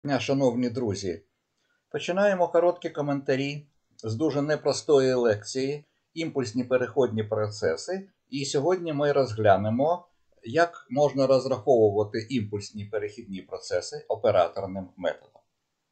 Дня, шановні друзі, починаємо короткі коментарі з дуже непростої лекції «Імпульсні переходні процеси». І сьогодні ми розглянемо, як можна розраховувати імпульсні перехідні процеси операторним методом.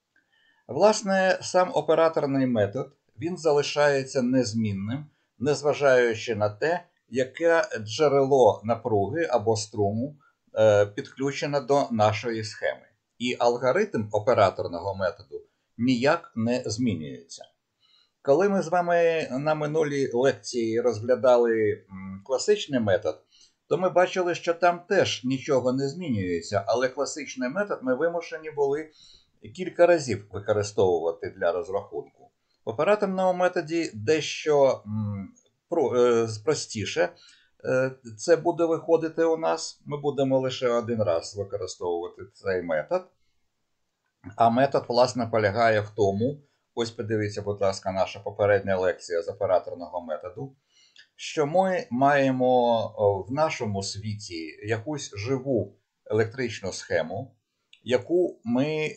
Власне, сам операторний метод, він залишається незмінним, незважаючи на те, яке джерело напруги або струму підключено до нашої схеми. І алгоритм операторного методу ніяк не змінюється. Коли ми з вами на минулій лекції розглядали класичний метод, то ми бачили, що там теж нічого не змінюється, але класичний метод ми вимушені були кілька разів використовувати для розрахунку. В операторному методі дещо простіше. Це буде виходити у нас. Ми будемо лише один раз використовувати цей метод. А метод, власне, полягає в тому, ось подивіться, будь ласка, наша попередня лекція з операторного методу, що ми маємо в нашому світі якусь живу електричну схему, яку ми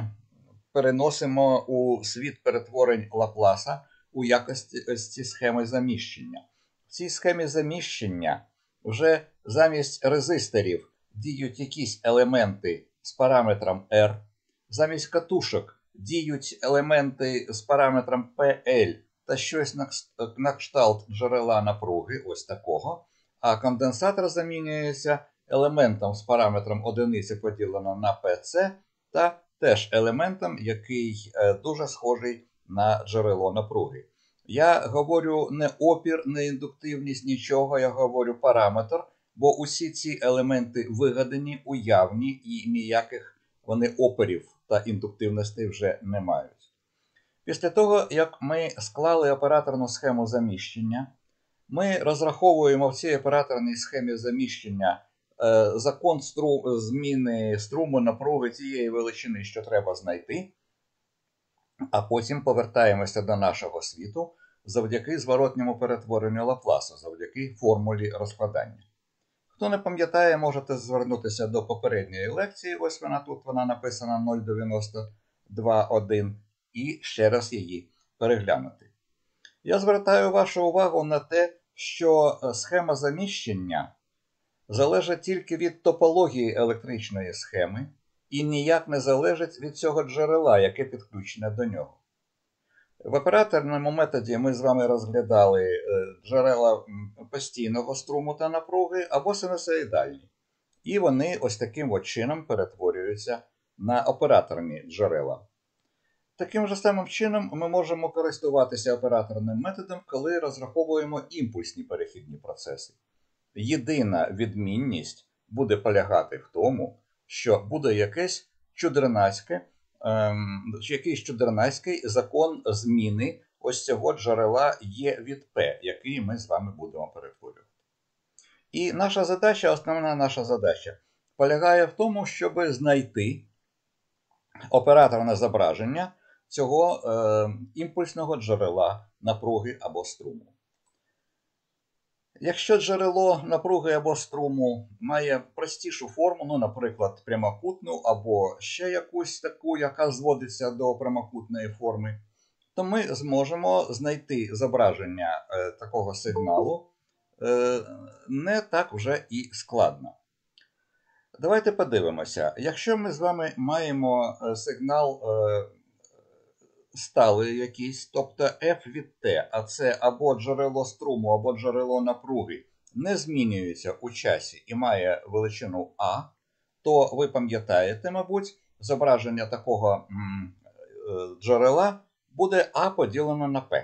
переносимо у світ перетворень Лапласа у якості схеми заміщення. В цій схемі заміщення вже замість резисторів діють якісь елементи з параметром R, замість катушок діють елементи з параметром PL та щось на кшталт джерела напруги, ось такого, а конденсатор замінюється елементом з параметром одиниці поділено на PC та теж елементом, який дуже схожий на джерело напруги. Я говорю не опір, не індуктивність, нічого, я говорю параметр, бо усі ці елементи вигадані, уявні і ніяких вони опорів та індуктивностей вже не мають. Після того, як ми склали операторну схему заміщення, ми розраховуємо в цій операторній схемі заміщення закон зміни струму напруги тієї величини, що треба знайти, а потім повертаємося до нашого світу завдяки зворотньому перетворенню Лапласа, завдяки формулі розкладання. Хто не пам'ятає, можете звернутися до попередньої лекції, ось вона тут, вона написана 0,92,1, і ще раз її переглянути. Я звертаю вашу увагу на те, що схема заміщення залежить тільки від топології електричної схеми і ніяк не залежить від цього джерела, яке підключене до нього. В операторному методі ми з вами розглядали джерела постійного струму та напруги або синусоїдальні. І вони ось таким от чином перетворюються на операторні джерела. Таким же самим чином ми можемо користуватися операторним методом, коли розраховуємо імпульсні перехідні процеси. Єдина відмінність буде полягати в тому, що буде якийсь чудернацький закон зміни ось цього джерела Е від П, який ми з вами будемо перетворювати. І наша задача, основна наша задача, полягає в тому, щоб знайти операторне зображення цього імпульсного джерела напруги або струму. Якщо джерело напруги або струму має простішу форму, ну, наприклад, прямокутну або ще якусь таку, яка зводиться до прямокутної форми, то ми зможемо знайти зображення такого сигналу не так вже і складно. Давайте подивимося. Якщо ми з вами маємо сигнал сталий якийсь, тобто F від T, а це або джерело струму, або джерело напруги, не змінюється у часі і має величину А, то ви пам'ятаєте, мабуть, зображення такого джерела буде А поділено на P.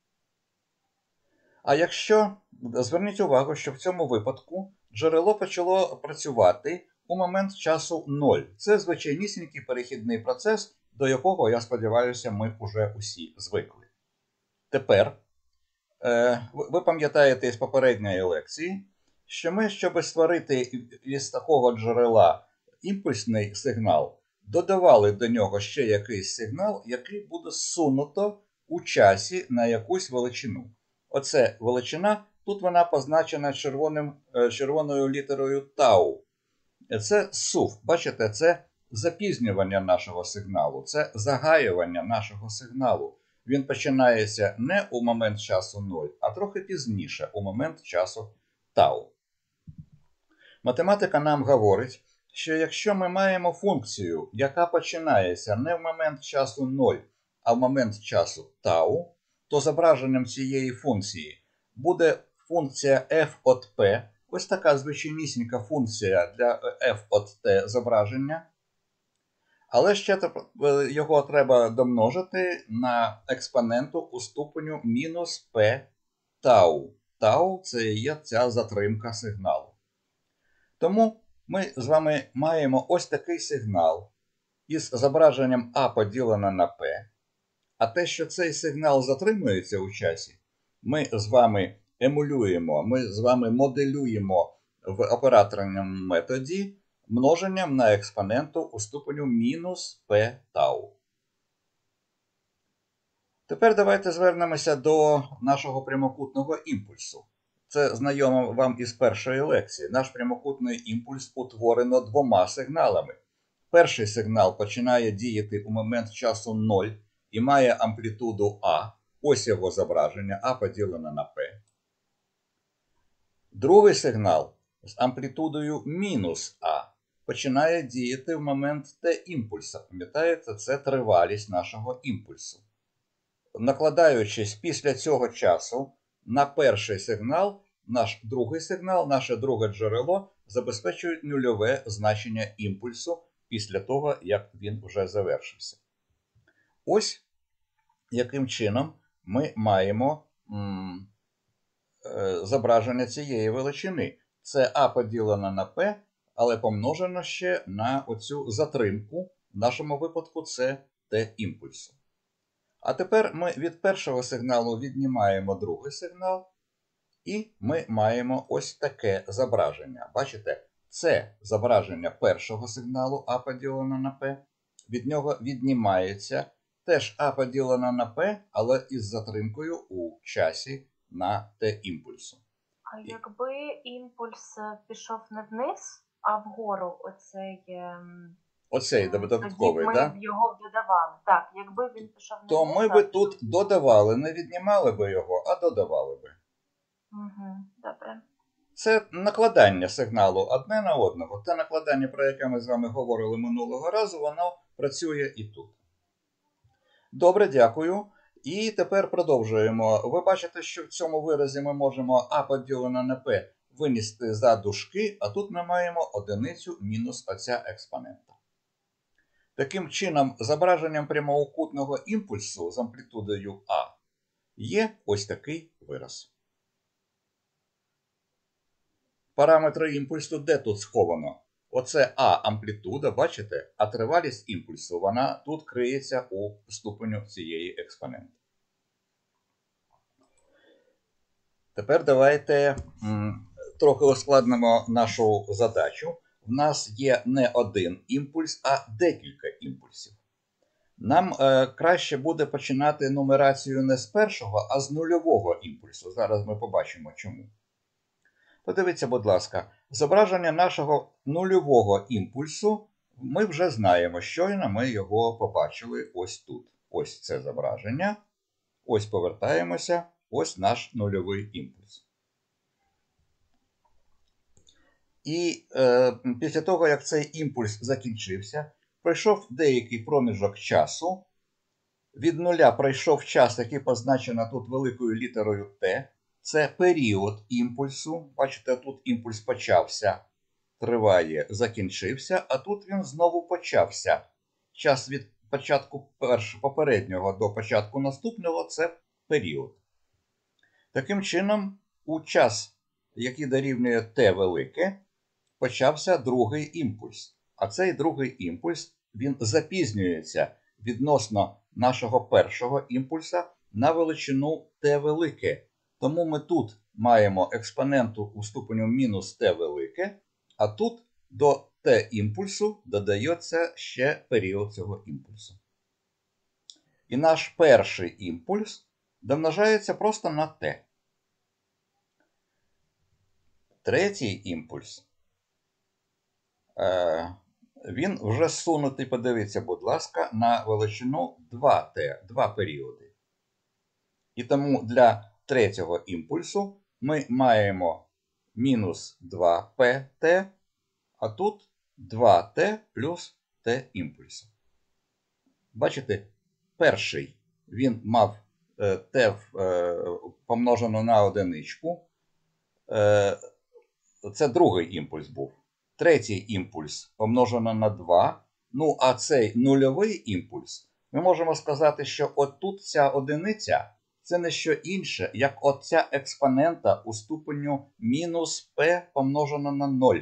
А якщо, зверніть увагу, що в цьому випадку джерело почало працювати у момент часу 0. Це звичайнісінький перехідний процес, до якого, я сподіваюся, ми вже усі звикли. Тепер, ви пам'ятаєте із попередньої лекції, що ми, щоб створити із такого джерела імпульсний сигнал, додавали до нього ще якийсь сигнал, який буде зсунуто у часі на якусь величину. Оце величина, тут вона позначена червоною літерою тау. Це СУВ. Бачите, це запізнювання нашого сигналу, це загаювання нашого сигналу. Він починається не у момент часу 0, а трохи пізніше, у момент часу тау. Математика нам говорить, що якщо ми маємо функцію, яка починається не в момент часу 0, а в момент часу тау, то зображенням цієї функції буде функція f от p, ось така звичайнісінька функція для f от t зображення. Але ще його треба домножити на експоненту у ступеню мінус p тау. Тау – це є ця затримка сигналу. Тому ми з вами маємо ось такий сигнал із зображенням А поділено на P. А те, що цей сигнал затримується у часі, ми з вами емулюємо, ми з вами моделюємо в операторному методі множенням на експоненту у ступеню мінус P тау. Тепер давайте звернемося до нашого прямокутного імпульсу. Це знайомо вам із першої лекції. Наш прямокутний імпульс утворено двома сигналами. Перший сигнал починає діяти у момент часу 0 і має амплітуду А. Ось його зображення, А поділено на P. Другий сигнал з амплітудою мінус А починає діяти в момент Т-імпульса. Пам'ятаєте, це тривалість нашого імпульсу. Накладаючись після цього часу на перший сигнал, наш другий сигнал, наше друге джерело забезпечують нульове значення імпульсу після того, як він вже завершився. Ось яким чином ми маємо зображення цієї величини. Це А поділено на P, але помножено ще на оцю затримку, в нашому випадку це Т-імпульсу. А тепер ми від першого сигналу віднімаємо другий сигнал, і ми маємо ось таке зображення. Бачите, це зображення першого сигналу А поділено на P, від нього віднімається теж А поділено на P, але із затримкою у часі на Т-імпульсу. А якби імпульс пішов не вниз, а вгору, Оцей додатковий, так? Тоді ми б його додавали. Так, якби він пішов не То вниз, ми би тут додавали, не віднімали би його, а додавали би. Угу, добре. Це накладання сигналу одне на одного. Те накладання, про яке ми з вами говорили минулого разу, воно працює і тут. Добре, дякую. І тепер продовжуємо. Ви бачите, що в цьому виразі ми можемо А поділено на P винести за дужки, а тут ми маємо одиницю мінус оця експонента. Таким чином, зображенням прямокутного імпульсу з амплітудою А є ось такий вираз. Параметри імпульсу де тут сховано? Оце А амплітуда, бачите? А тривалість імпульсу, вона тут криється у ступеню цієї експоненти. Тепер давайте трохи ускладнимо нашу задачу. В нас є не один імпульс, а декілька імпульсів. Нам краще буде починати нумерацію не з першого, а з нульового імпульсу. Зараз ми побачимо чому. Подивіться, будь ласка, зображення нашого нульового імпульсу ми вже знаємо, щойно ми його побачили ось тут. Ось це зображення. Ось повертаємося, ось наш нульовий імпульс. І після того, як цей імпульс закінчився, пройшов деякий проміжок часу. Від нуля пройшов час, який позначено тут великою літерою Т. Це період імпульсу. Бачите, тут імпульс почався, триває, закінчився, а тут він знову почався. Час від початку попереднього до початку наступного – це період. Таким чином, у час, який дорівнює Т велике, почався другий імпульс. А цей другий імпульс, він запізнюється відносно нашого першого імпульса на величину Т велике. Тому ми тут маємо експоненту у ступеню мінус Т велике, а тут до Т-імпульсу додається ще період цього імпульсу. І наш перший імпульс домножається просто на Т. Третій імпульс він вже зсунутий, подивіться, будь ласка, на величину 2t, 2 періоди. І тому для третього імпульсу ми маємо мінус 2pt, а тут 2t плюс t імпульсу. Бачите, перший він мав t помножено на одиничку. Це другий імпульс був. Третій імпульс помножено на 2. Ну, а цей нульовий імпульс, ми можемо сказати, що отут ця одиниця – це не що інше, як оця експонента у ступеню мінус p помножено на 0.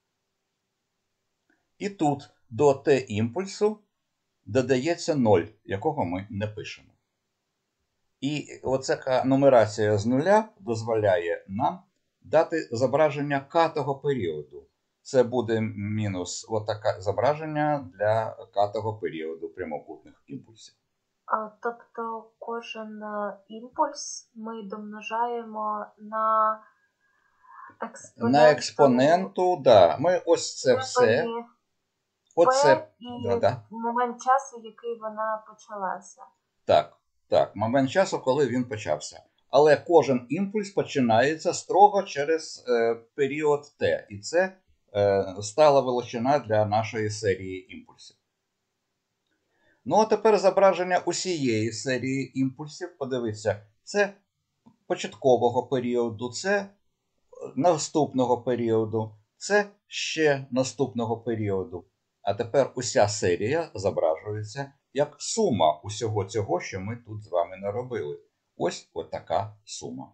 І тут до t-імпульсу додається 0, якого ми не пишемо. І оця нумерація з нуля дозволяє нам дати зображення катого періоду. Це буде мінус отаке зображення для катого періоду прямокутних імпульсів. Тобто кожен імпульс ми домножаємо на експоненту. На експоненту, да. Ми ось це все. Оце, і момент часу, який вона почалася. Так, момент часу, коли він почався. Але кожен імпульс починається строго через період t. І це стала величина для нашої серії імпульсів. Ну, а тепер зображення усієї серії імпульсів. Подивіться, це початкового періоду, це наступного періоду, це ще наступного періоду. А тепер уся серія зображується як сума усього цього, що ми тут з вами наробили. Ось така сума.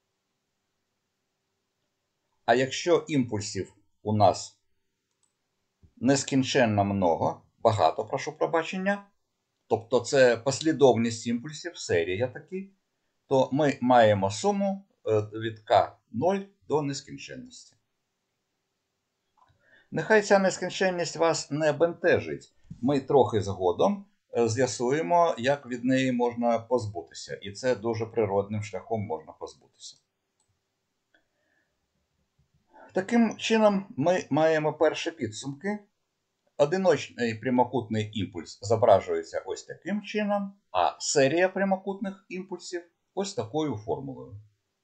А якщо імпульсів у нас нескінченно багато, прошу пробачення, тобто це послідовність імпульсів, серія такі, то ми маємо суму від k0 до нескінченності. Нехай ця нескінченність вас не бентежить. Ми трохи згодом з'ясуємо, як від неї можна позбутися. І це дуже природним шляхом можна позбутися. Таким чином, ми маємо перші підсумки. Одиночний прямокутний імпульс зображується ось таким чином, а серія прямокутних імпульсів ось такою формулою.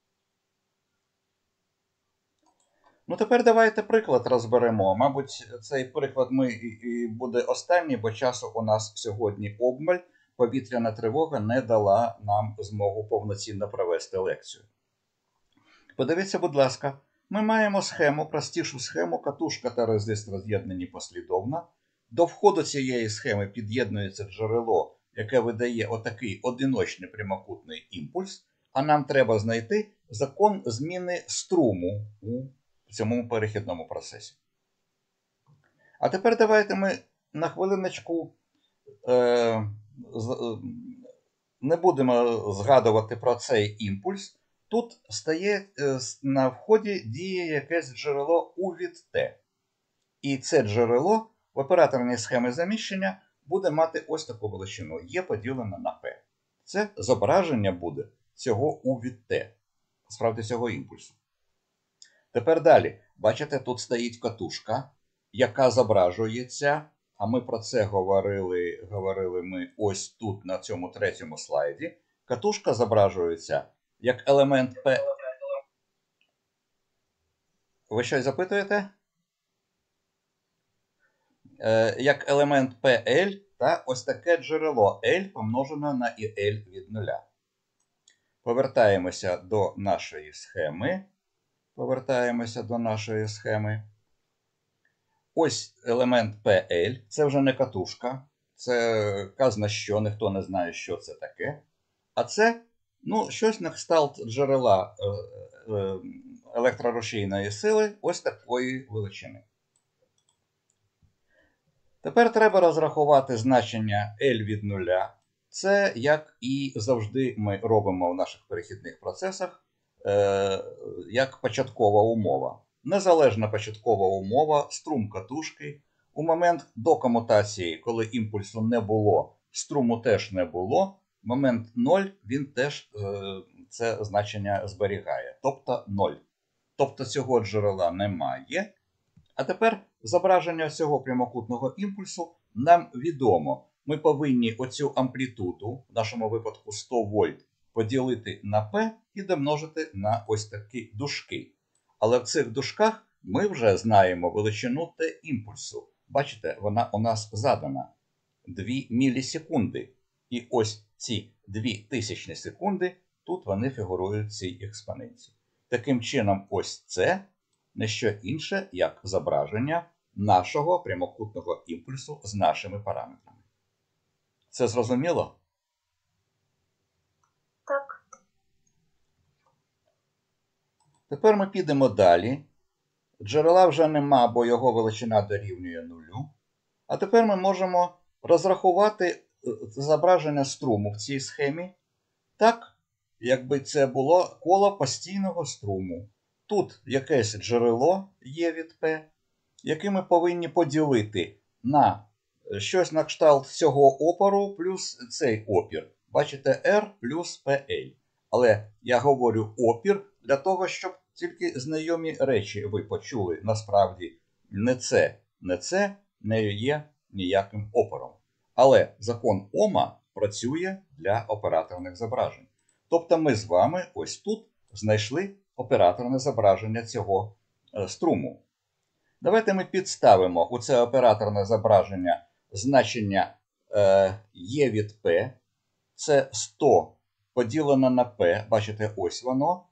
Ну, тепер давайте приклад розберемо. Мабуть, цей приклад і буде останній, бо часу у нас сьогодні обмаль. Повітряна тривога не дала нам змогу повноцінно провести лекцію. Подивіться, будь ласка, ми маємо схему, простішу схему, катушка та резистор з'єднані послідовно. До входу цієї схеми під'єднується джерело, яке видає отакий одиночний прямокутний імпульс, а нам треба знайти закон зміни струму у цьому перехідному процесі. А тепер давайте ми на хвилиночку не будемо згадувати про цей імпульс. Тут стає на вході діє якесь джерело U від T. І це джерело в операторній схемі заміщення буде мати ось таку величину. Є поділено на P. Це зображення буде цього U від T. Справді цього імпульсу. Тепер далі. Бачите, тут стоїть катушка, яка зображується, а ми про це говорили ми ось тут, на цьому третьому слайді. Катушка зображується як елемент P. Ви щось запитуєте? Як елемент PL та ось таке джерело L помножено на IL від нуля. Повертаємося до нашої схеми. Ось елемент PL. Це вже не катушка. Це казна що, ніхто не знає, що це таке. А це, щось на кшталт джерела електрорушійної сили ось такої величини. Тепер треба розрахувати значення L від нуля. Це, як і завжди ми робимо в наших перехідних процесах, як початкова умова. Незалежна початкова умова, струм катушки. У момент до комутації, коли імпульсу не було, струму теж не було, момент 0, він теж це значення зберігає, тобто 0. Тобто цього джерела немає. А тепер зображення цього прямокутного імпульсу нам відомо. Ми повинні оцю амплітуду, в нашому випадку 100 вольт, поділити на P і домножити на ось такі дужки. Але в цих дужках ми вже знаємо величину Т імпульсу. Бачите, вона у нас задана 2 мілісекунди. І ось ці 2000 секунди, тут вони фігурують в цій експоненції. Таким чином, ось це не що інше, як зображення нашого прямокутного імпульсу з нашими параметрами. Це зрозуміло? Так. Тепер ми підемо далі. Джерела вже нема, бо його величина дорівнює 0. А тепер ми можемо розрахувати зображення струму в цій схемі так, якби це було коло постійного струму. Тут якесь джерело є від P, яке ми повинні поділити на щось на кшталт цього опору плюс цей опір. Бачите, R плюс PL. Але я говорю опір для того, щоб тільки знайомі речі ви почули. Насправді не це не є ніяким опором. Але закон Ома працює для операторних зображень. Тобто ми з вами ось тут знайшли операторне зображення цього струму. Давайте ми підставимо у це операторне зображення значення Е від P. Це 100 поділено на P, бачите, ось воно.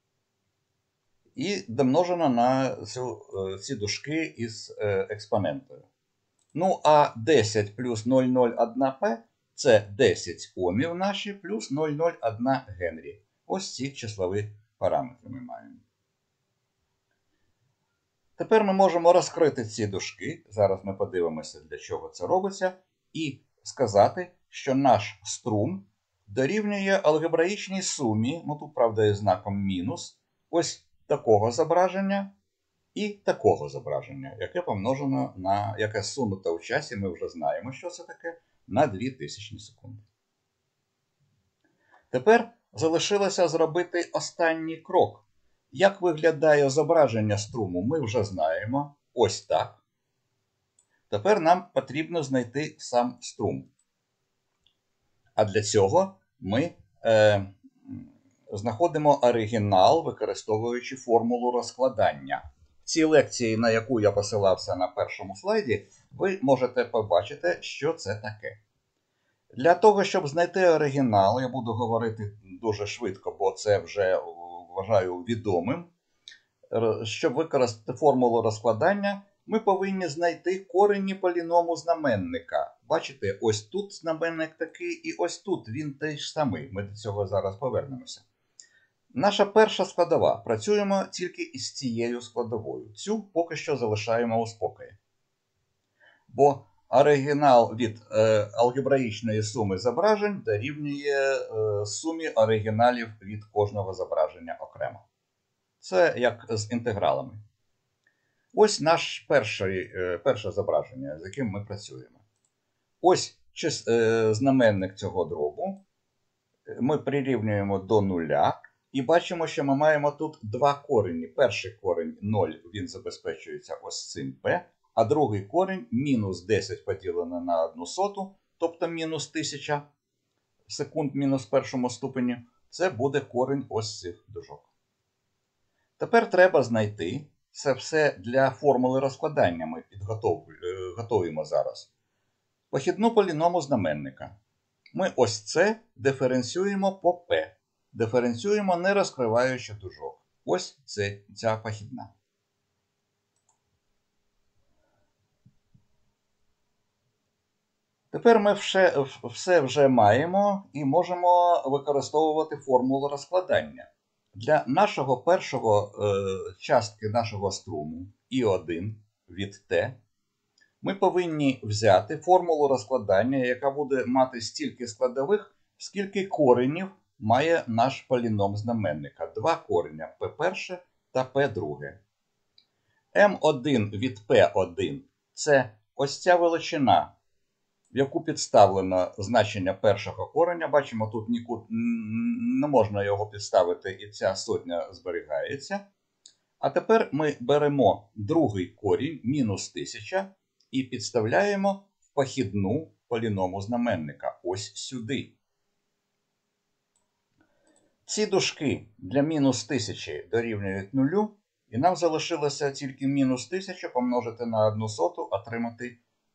І домножено на ці дужки із експонентою. Ну, а 10 плюс 0,01P – це 10 Омів наші плюс 0,01 Генрі. Ось ці числові параметри ми маємо. Тепер ми можемо розкрити ці дужки. Зараз ми подивимося, для чого це робиться. І сказати, що наш струм дорівнює алгебраїчній сумі, ну тут, правда, є знаком мінус, ось такого зображення і такого зображення, яке помножено на, яке сунуто в часі, ми вже знаємо, що це таке, на 2000 секунди. Тепер залишилося зробити останній крок. Як виглядає зображення струму, ми вже знаємо. Ось так. Тепер нам потрібно знайти сам струм. А для цього ми знаходимо оригінал, використовуючи формулу розкладання. В цій лекції, на яку я посилався на першому слайді, ви можете побачити, що це таке. Для того, щоб знайти оригінал, я буду говорити дуже швидко, бо це вже вважаю відомим. Щоб використати формулу розкладання, ми повинні знайти корені поліному знаменника. Бачите, ось тут знаменник такий, і ось тут він той ж самий. Ми до цього зараз повернемося. Наша перша складова. Працюємо тільки із цією складовою. Цю поки що залишаємо у спокої. Бо оригінал від алгебраїчної суми зображень дорівнює сумі оригіналів від кожного зображення окремо. Це як з інтегралами. Ось наш перше зображення, з яким ми працюємо. Ось знаменник цього дробу. Ми прирівнюємо до нуля. І бачимо, що ми маємо тут два корені. Перший корінь 0, він забезпечується ось цим P. А другий корінь мінус 10 поділено на 1/100, тобто мінус 1000 секунд мінус першому ступені. Це буде корінь ось цих дужок. Тепер треба знайти, це все для формули розкладання ми готуємо зараз. Похідну поліному знаменника. Ми ось це диференціюємо по P. Диференціюємо, не розкриваючи дужок. Ось ця похідна. Тепер ми все вже маємо і можемо використовувати формулу розкладання. Для нашого першого частки нашого струму I1 від T ми повинні взяти формулу розкладання, яка буде мати стільки складових, скільки коренів має наш поліном знаменника. Два кореня P1 та P2. M1 від P1 – це ось ця величина, в яку підставлено значення першого кореня. Бачимо, тут нікуди не можна його підставити, і ця сотня зберігається. А тепер ми беремо другий корінь, мінус 1000, і підставляємо в похідну поліному знаменника, ось сюди. Ці дужки для мінус 1000 дорівнюють 0, і нам залишилося тільки мінус 1000 помножити на 1/100, отримати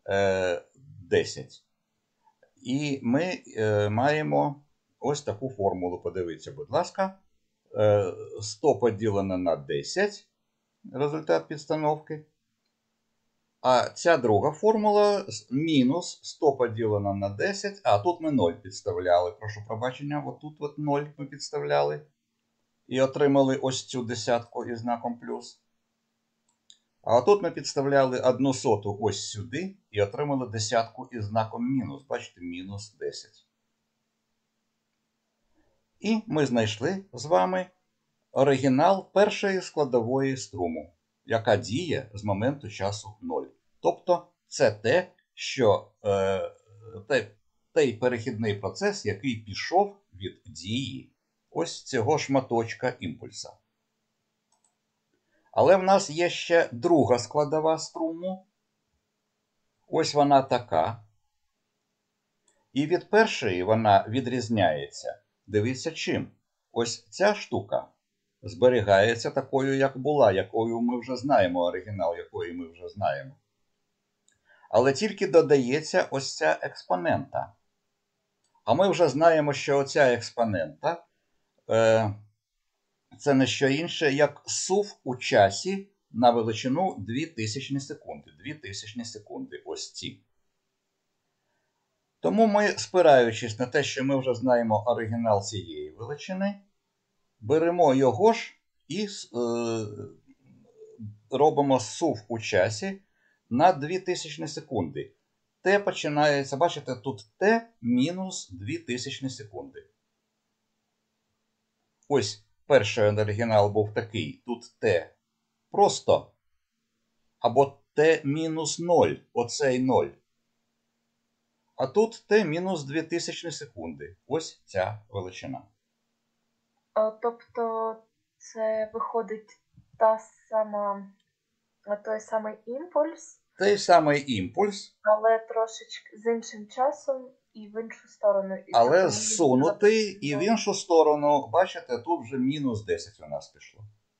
10. І ми маємо ось таку формулу. Подивіться, будь ласка. 100 поділене на 10, результат підстановки. А ця друга формула мінус 100 поділено на 10, а тут ми 0 підставляли. Прошу пробачення, отут от 0 ми підставляли. І отримали ось цю десятку із знаком плюс. А отут ми підставляли 1/100 ось сюди і отримали десятку із знаком мінус. Бачите, мінус 10. І ми знайшли з вами оригінал першої складової струму, яка діє з моменту часу 0. Тобто це те, що той перехідний процес, який пішов від дії ось цього шматочка імпульса. Але в нас є ще друга складова струму. Ось вона така. І від першої вона відрізняється. Дивіться чим. Ось ця штука зберігається такою, як була, якою ми вже знаємо, оригінал якої ми вже знаємо. Але тільки додається ось ця експонента. А ми вже знаємо, що оця експонента це не що інше, як сув у часі на величину 2000 секунди. 2000 секунди ось ці. Тому ми, спираючись на те, що ми вже знаємо оригінал цієї величини, беремо його ж і робимо сув у часі на 2000 секунди. Т починається, бачите, тут Т мінус 2000 секунди. Ось перший оригінал був такий, тут Т просто, або Т мінус 0, оцей 0. А тут Т мінус 2000 секунди. Ось ця величина. Тобто це виходить той самий імпульс, Той самий імпульс, але трошечки з іншим часом і в іншу сторону. але зсунутий і в іншу сторону, бачите, тут вже мінус 10 у нас пішло.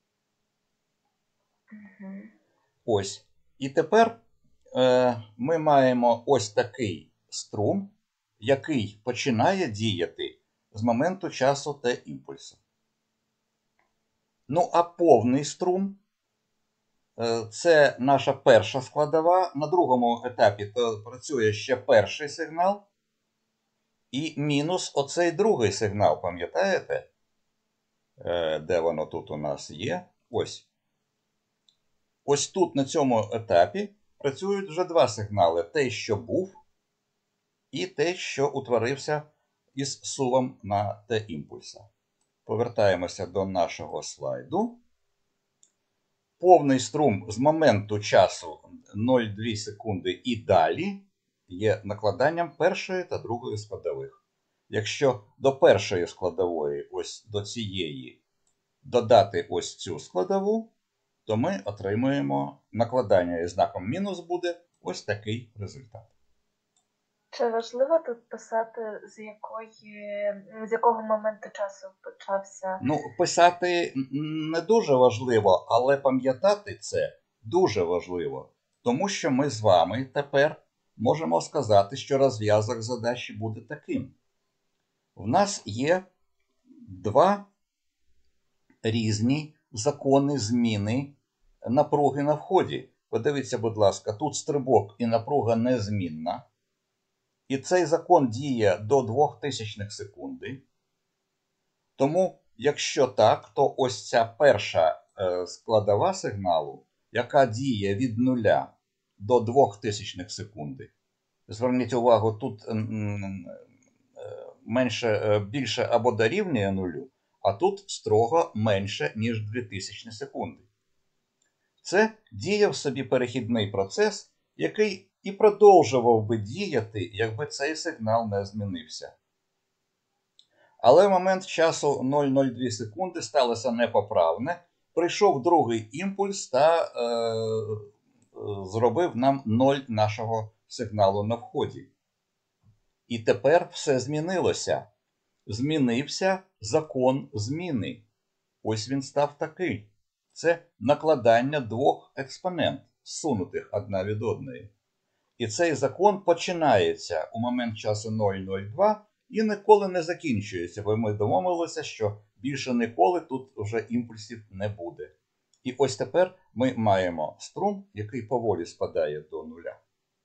Угу. Ось. І тепер ми маємо ось такий струм, який починає діяти з моменту часу Т-імпульсу. Ну, а повний струм – це наша перша складова. На другому етапі працює ще перший сигнал. І мінус оцей другий сигнал, пам'ятаєте? Де воно тут у нас є? Ось. Ось тут на цьому етапі працюють вже два сигнали. Той, що був, і той, що утворився із сувом на Т-імпульса. Повертаємося до нашого слайду. Повний струм з моменту часу 0,2 секунди і далі є накладанням першої та другої складових. Якщо до першої складової, ось до цієї, додати ось цю складову, то ми отримуємо накладання із знаком мінус буде ось такий результат. Чи важливо тут писати, з якого моменту часу почався? Ну, писати не дуже важливо, але пам'ятати це дуже важливо. Тому що ми з вами тепер можемо сказати, що розв'язок задачі буде таким. В нас є два різні закони зміни напруги на вході. Подивіться, будь ласка, тут стрибок і напруга незмінна. І цей закон діє до 2000 секунди. Тому, якщо так, то ось ця перша складова сигналу, яка діє від 0 до 2000 секунди. Зверніть увагу, тут більше або дорівнює 0, а тут строго менше, ніж 2000 секунди. Це діяв собі перехідний процес, який і продовжував би діяти, якби цей сигнал не змінився. Але в момент часу 0,02 секунди сталося непоправне, прийшов другий імпульс та зробив нам 0 нашого сигналу на вході. І тепер все змінилося. Змінився закон зміни. Ось він став такий. Це накладання двох експонент, зсунутих одна від одної. І цей закон починається у момент часу 0,02 і ніколи не закінчується, бо ми домовилися, що більше ніколи тут вже імпульсів не буде. І ось тепер ми маємо струм, який поволі спадає до нуля.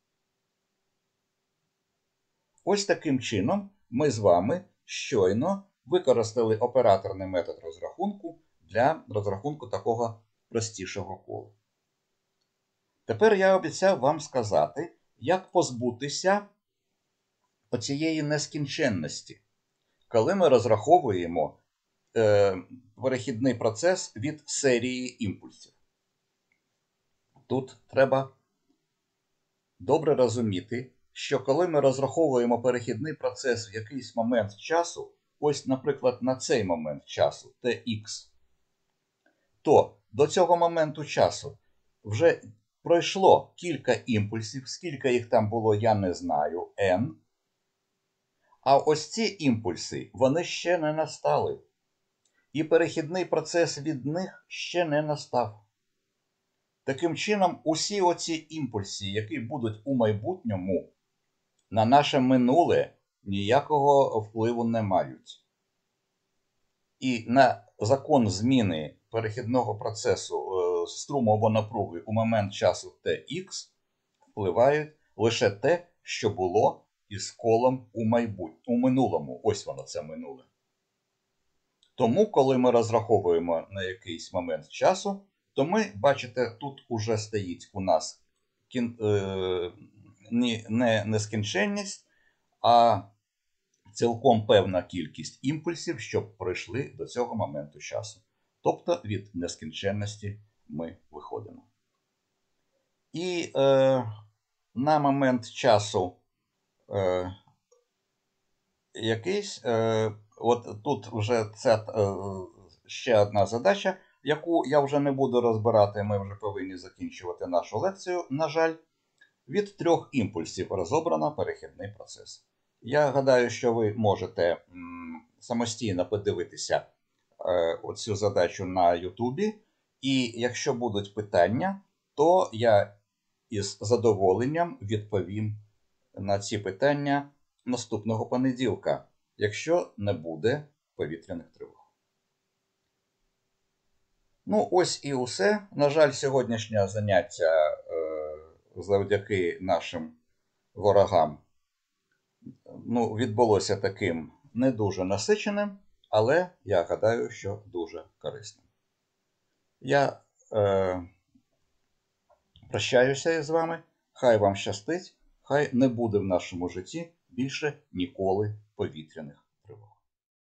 Ось таким чином ми з вами щойно використали операторний метод розрахунку для розрахунку такого простішого кола. Тепер я обіцяв вам сказати, як позбутися оцієї нескінченності, коли ми розраховуємо перехідний процес від серії імпульсів. Тут треба добре розуміти, що коли ми розраховуємо перехідний процес в якийсь момент часу, ось, наприклад, на цей момент часу, tx, то до цього моменту часу вже пройшло кілька імпульсів, скільки їх там було, я не знаю, n. А ось ці імпульси, вони ще не настали. І перехідний процес від них ще не настав. Таким чином, усі оці імпульси, які будуть у майбутньому, на наше минуле ніякого впливу не мають. І на закон зміни перехідного процесу струму або напруги у момент часу tx впливають лише те, що було із колом у минулому. Ось воно, це минуле. Тому, коли ми розраховуємо на якийсь момент часу, то ми, бачите, тут уже стоїть у нас не нескінченність, а цілком певна кількість імпульсів, що пройшли до цього моменту часу. Тобто від нескінченності ми виходимо. І на момент часу якийсь, от тут вже це ще одна задача, яку я вже не буду розбирати, ми вже повинні закінчувати нашу лекцію, на жаль. Від 3 імпульсів розібрано перехідний процес. Я гадаю, що ви можете самостійно подивитися оцю задачу на Ютубі. І якщо будуть питання, то я із задоволенням відповім на ці питання наступного понеділка, якщо не буде повітряних тривог. Ну, ось і усе. На жаль, сьогоднішнє заняття завдяки нашим ворогам відбулося таким не дуже насиченим, але я гадаю, що дуже корисним. Я прощаюся із вами. Хай вам щастить, хай не буде в нашому житті більше ніколи повітряних тривог.